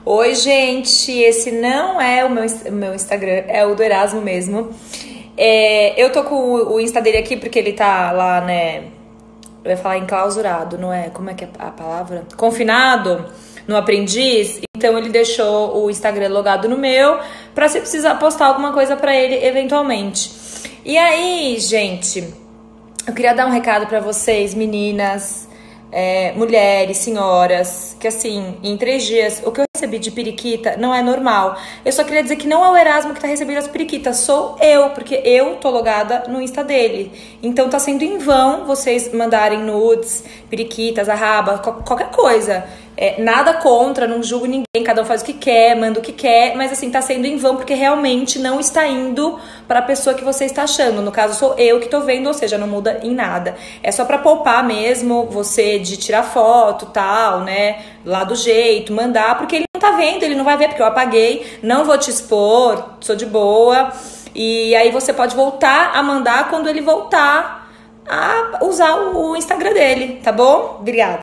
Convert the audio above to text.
Oi, gente, esse não é o meu Instagram, é o do Erasmo mesmo. Eu tô com o Insta dele aqui porque ele tá lá, né? Eu ia falar enclausurado, não é? Como é que é a palavra? Confinado no aprendiz. Então ele deixou o Instagram logado no meu pra se precisar postar alguma coisa pra ele eventualmente. E aí, gente, eu queria dar um recado pra vocês, meninas, mulheres, senhoras, que assim, em 3 dias, o que eu recebi de periquita não é normal. Eu só queria dizer que não é o Erasmo que tá recebendo as periquitas, sou eu, porque eu tô logada no Insta dele. Então tá sendo em vão vocês mandarem nudes, periquitas, arraba, qualquer coisa. Nada contra, não julgo ninguém, cada um faz o que quer, manda o que quer, mas assim, tá sendo em vão porque realmente não está indo pra pessoa que você está achando. No caso, sou eu que tô vendo, ou seja, não muda em nada. É só pra poupar mesmo você de tirar foto, tal, né, lá do jeito, mandar, porque ele não tá vendo, ele não vai ver, porque eu apaguei, não vou te expor, sou de boa. E aí você pode voltar a mandar quando ele voltar a usar o Instagram dele, tá bom? Obrigada.